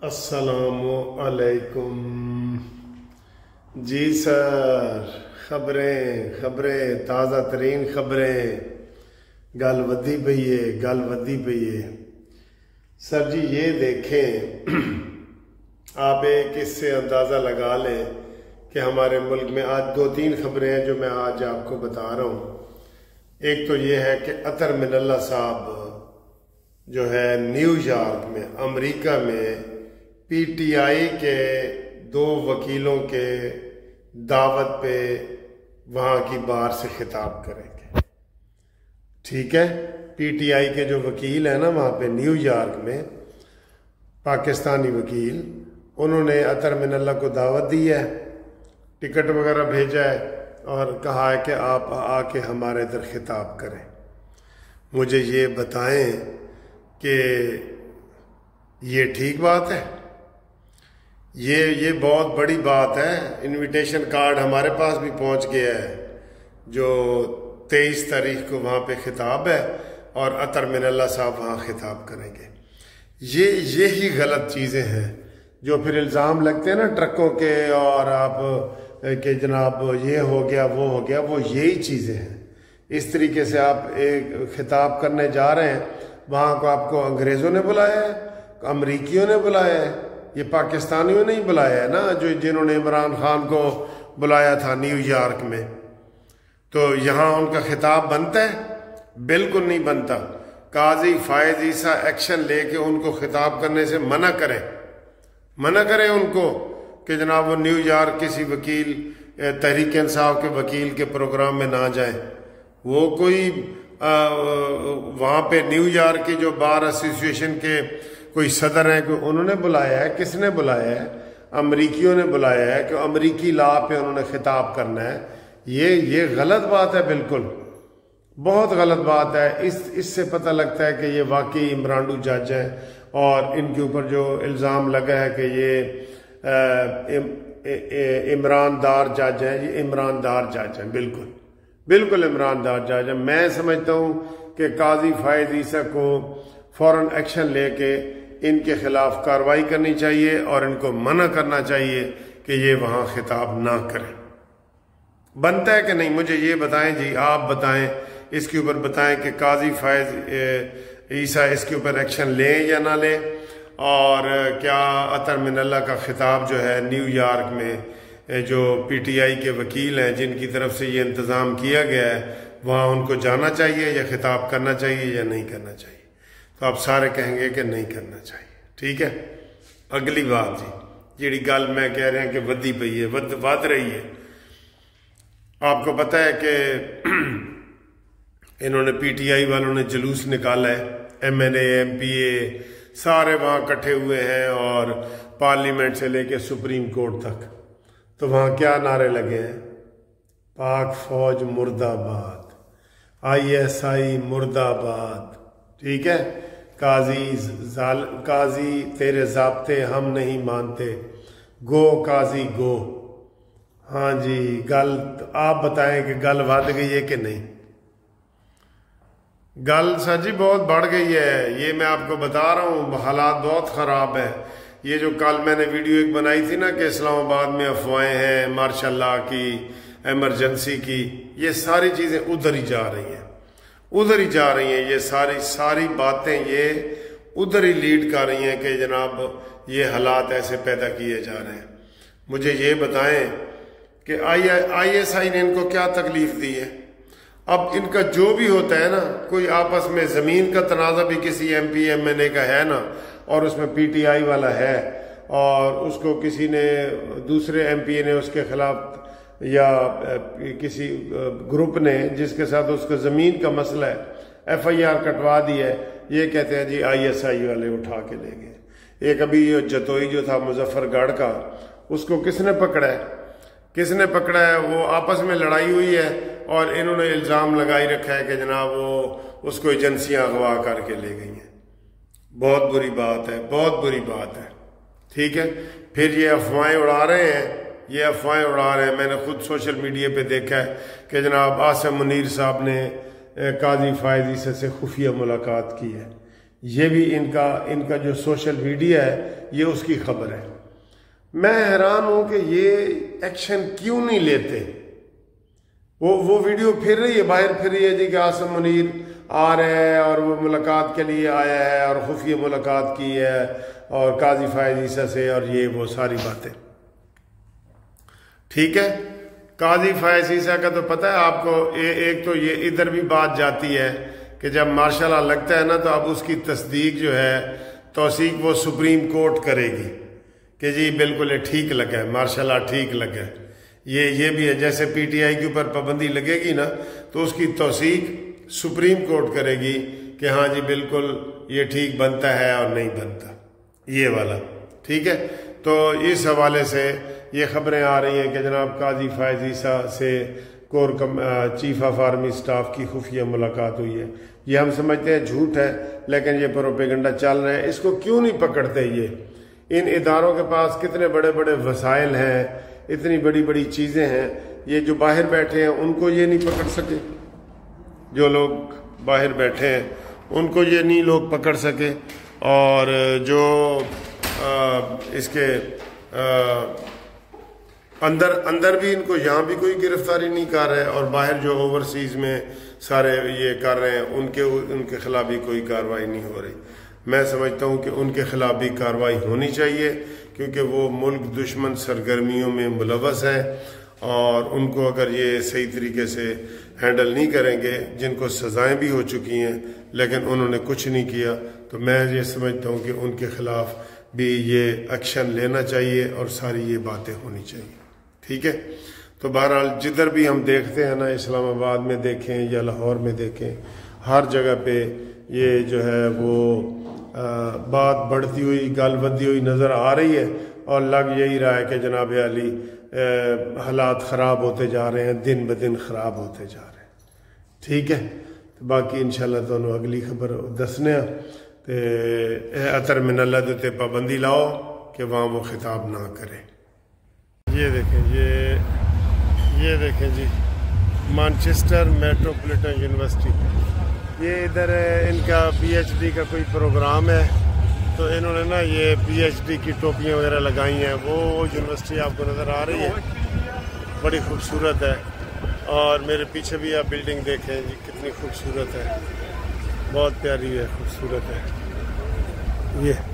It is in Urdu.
السلام علیکم جی سر، خبریں تازہ ترین خبریں، گل ودی پئی ہے سر جی۔ یہ دیکھیں، آپ ایک اس سے اندازہ لگا لیں کہ ہمارے ملک میں آج دو تین خبریں ہیں جو میں آج آپ کو بتا رہا ہوں۔ ایک تو یہ ہے کہ عطر من اللہ صاحب جو ہے نیو یارک میں امریکہ میں پی ٹی آئی کے دو وکیلوں کے دعوت پہ وہاں کی بار سے خطاب کریں گے۔ ٹھیک ہے، پی ٹی آئی کے جو وکیل ہیں نا وہاں پہ نیو یارک میں، پاکستانی وکیل، انہوں نے عطر من اللہ کو دعوت دی ہے، ٹکٹ وغیرہ بھیجا ہے اور کہا ہے کہ آپ آ کے ہمارے ادھر خطاب کریں۔ مجھے یہ بتائیں کہ یہ ٹھیک بات ہے؟ یہ بہت بڑی بات ہے۔ انویٹیشن کارڈ ہمارے پاس بھی پہنچ گیا ہے، جو 23 تاریخ کو وہاں پہ خطاب ہے اور عطر من اللہ صاحب وہاں خطاب کریں گے۔ یہی غلط چیزیں ہیں جو پھر الزام لگتے ہیں نا ٹرکوں کے، اور آپ کہ جناب یہ ہو گیا وہ ہو گیا، وہ یہی چیزیں ہیں۔ اس طریقے سے آپ ایک خطاب کرنے جا رہے ہیں، وہاں کو آپ کو انگریزوں نے بلایا ہے، امریکیوں نے بلایا ہے، یہ پاکستانیوں نے ہی بلایا ہے نا، جنہوں نے عمران خان کو بلایا تھا نیو یارک میں۔ تو یہاں ان کا خطاب بنتا ہے؟ بالکل نہیں بنتا۔ قاضی فائز عیسیٰ ایکشن لے کے ان کو خطاب کرنے سے منع کریں ان کو کہ جناب وہ نیو یارک کسی وکیل، تحریک انصاف کے وکیل کے پروگرام میں نہ جائیں۔ وہ کوئی وہاں پہ نیو یارک کی جو بار ایسوسیشن کے کوئی صدر ہیں، کہ انہوں نے بلایا ہے۔ کس نے بلایا ہے؟ امریکیوں نے بلایا ہے کہ امریکی لا پہ انہوں نے خطاب کرنا ہے۔ یہ غلط بات ہے، بالکل بہت غلط بات ہے۔ اس سے پتہ لگتا ہے کہ یہ واقعی عمرانڈو جج ہیں، اور ان کے اوپر جو الزام لگا ہے کہ یہ عمران دار جج ہیں، یہ عمران دار جج ہیں، بالکل عمران دار جج ہیں۔ میں سمجھتا ہوں کہ قاضی فائز عیسیٰ کو فوراً ایکشن لے کے ان کے خلاف کارروائی کرنی چاہیے اور ان کو منع کرنا چاہیے کہ یہ وہاں خطاب نہ کریں۔ بنتا ہے کہ نہیں؟ مجھے یہ بتائیں جی، آپ بتائیں، اس کے اوپر بتائیں کہ قاضی فائز عیسیٰ اس کے اوپر ایکشن لیں یا نہ لیں، اور کیا عطر من اللہ کا خطاب جو ہے نیو یارک میں جو پی ٹی آئی کے وکیل ہیں جن کی طرف سے یہ انتظام کیا گیا ہے، وہاں ان کو جانا چاہیے یا خطاب کرنا چاہیے یا نہیں کرنا چاہیے؟ تو آپ سارے کہیں گے کہ نہیں کرنا چاہیے۔ ٹھیک ہے، اگلی بات جی، جیڑی گل میں کہہ رہے ہیں کہ ودی پئی ہے، ود رہی ہے۔ آپ کو پتہ ہے کہ انہوں نے پی ٹی آئی والوں نے جلوس نکالا ہے، M N A, M P A سارے وہاں کٹھے ہوئے ہیں، اور پارلیمنٹ سے لے کے سپریم کورٹ تک۔ تو وہاں کیا نعرے لگے ہیں؟ پاک فوج مرد آباد، آئی ایس آئی مرد آباد۔ ٹھیک ہے، قاضی تیرے ضابطے ہم نہیں مانتے، گو قاضی گو۔ ہاں جی، گل آپ بتائیں کہ گل ود گئی ہے کہ نہیں؟ گل سر جی بہت بڑھ گئی ہے، یہ میں آپ کو بتا رہا ہوں، حالات بہت خراب ہے۔ یہ جو کل میں نے ویڈیو ایک بنائی تھی نا کہ اسلام آباد میں افواہیں ہیں مارشاء اللہ کی، ایمرجنسی کی، یہ ساری چیزیں ادھر ہی جا رہی ہیں، یہ ساری باتیں یہ ادھر ہی لیڈ کر رہی ہیں کہ جناب یہ حالات ایسے پیدا کیے جا رہے ہیں۔ مجھے یہ بتائیں کہ آئی ایس آئی نے ان کو کیا تکلیف دی ہے؟ اب ان کا جو بھی ہوتا ہے نا، کوئی آپس میں زمین کا تنازع بھی کسی M P M N A کا ہے نا، اور اس میں پی ٹی آئی والا ہے، اور اس کو کسی نے دوسرے ایم پی اے نے اس کے خلاف، یا کسی گروپ نے جس کے ساتھ اس کا زمین کا مسئلہ ہے، ایف آئی آر کٹوا دی ہے، یہ کہتے ہیں جی آئی ایس آئی والے اٹھا کے لے گئے۔ ایک ابھی جتوئی جو تھا مظفر گڑھ کا، اس کو کس نے پکڑا ہے؟ وہ آپس میں لڑائی ہوئی ہے، اور انہوں نے الزام لگائی رکھا ہے کہ جناب وہ اس کو ایجنسیاں اغوا کر کے لے گئی ہیں۔ بہت بری بات ہے۔ ٹھیک ہے، پھر یہ افواہیں اڑا رہے ہیں، میں نے خود سوشل میڈیا پہ دیکھا ہے کہ جناب آصم منیر صاحب نے قاضی فائز عیسیٰ سے خفیہ ملاقات کی ہے۔ یہ بھی ان کا جو سوشل میڈیا ہے یہ اس کی خبر ہے۔ میں حیران ہوں کہ یہ ایکشن کیوں نہیں لیتے۔ وہ ویڈیو پھر رہی ہے، باہر پھر رہی ہے جی کہ عاصم منیر آ رہے ہیں اور وہ ملاقات کے لیے آیا ہے اور خفیہ ملاقات کی ہے اور قاضی فائز عیسیٰ سے اور یہ وہ ساری باتیں، ٹھیک ہے۔ قاضی فائز عیسیٰ کا تو پتہ ہے آپ کو، ایک تو یہ ادھر بھی بات جاتی ہے کہ جب مارشاء اللہ لگتا ہے نا تو اب اس کی تصدیق جو ہے توثیق وہ سپریم کورٹ کرے گی کہ جی بالکل یہ ٹھیک لگا ہے، مارشاء اللہ ٹھیک لگا ہے۔ یہ بھی ہے، جیسے پی ٹی آئی کے اوپر پابندی لگے گی نا تو اس کی توثیق سپریم کورٹ کرے گی کہ ہاں جی بالکل یہ ٹھیک بنتا ہے اور نہیں بنتا، یہ والا، ٹھیک ہے۔ تو اس حوالے سے یہ خبریں آ رہی ہیں کہ جناب قاضی فائز عیسیٰ سے چیف آف آرمی سٹاف کی خفیہ ملاقات ہوئی ہے۔ یہ ہم سمجھتے ہیں جھوٹ ہے، لیکن یہ پروپیگنڈا چل رہے ہیں۔ اس کو کیوں نہیں پکڑتے؟ ان اداروں کے پاس کتنے بڑے بڑے وسائل ہیں، اتنی بڑی بڑی چیزیں ہیں، یہ جو باہر بیٹھے ہیں ان کو یہ نہیں پکڑ سکے، جو لوگ باہر بیٹھے ہیں ان کو یہ نہیں لوگ پکڑ سکے، اور جو اس کے اندر بھی ان کو یہاں بھی کوئی گرفتاری نہیں کر رہے، اور باہر جو اوورسیز میں سارے یہ کر رہے ہیں ان کے خلاف بھی کوئی کارروائی نہیں ہو رہی۔ میں سمجھتا ہوں کہ ان کے خلاف بھی کارروائی ہونی چاہیے، کیونکہ وہ ملک دشمن سرگرمیوں میں ملوث ہیں، اور ان کو اگر یہ صحیح طریقے سے ہینڈل نہیں کریں گے، جن کو سزائیں بھی ہو چکی ہیں لیکن انہوں نے کچھ نہیں کیا، تو میں یہ سمجھتا ہوں کہ ان کے خلاف بھی یہ ایکشن لینا چاہیے اور ساری یہ باتیں ہونی چاہیے، ٹھیک ہے۔ تو بہرحال جدھر بھی ہم دیکھتے ہیں نا، اسلام آباد میں دیکھیں یا لاہور میں دیکھیں، ہر جگہ پہ یہ جو ہے وہ بات بڑھتی ہوئی، گل بدھی ہوئی نظر آ رہی ہے، اور لگ یہی رہا ہے کہ جناب علی حالات خراب ہوتے جا رہے ہیں، دن بدن خراب ہوتے جا رہے ہیں، ٹھیک ہے۔ باقی انشاءاللہ تمہیں اگلی خبر دسنے تے اطر من اللہ دے پابندی لاؤ کہ وہاں وہ خطاب نہ کرے۔ یہ دیکھیں جی مانچسٹر میٹروپولیٹن یونیورسٹی، یہ ادھر ان کا پی ایچ ڈی کا کوئی پروگرام ہے، تو انہوں نے نا یہ پی ایچ ڈی کی ٹوپیاں وغیرہ لگائی ہیں۔ وہ یونیورسٹی آپ کو نظر آ رہی ہے، بڑی خوبصورت ہے، اور میرے پیچھے بھی آپ بلڈنگ دیکھیں جی کتنی خوبصورت ہے، بہت پیاری ہے، خوبصورت ہے یہ۔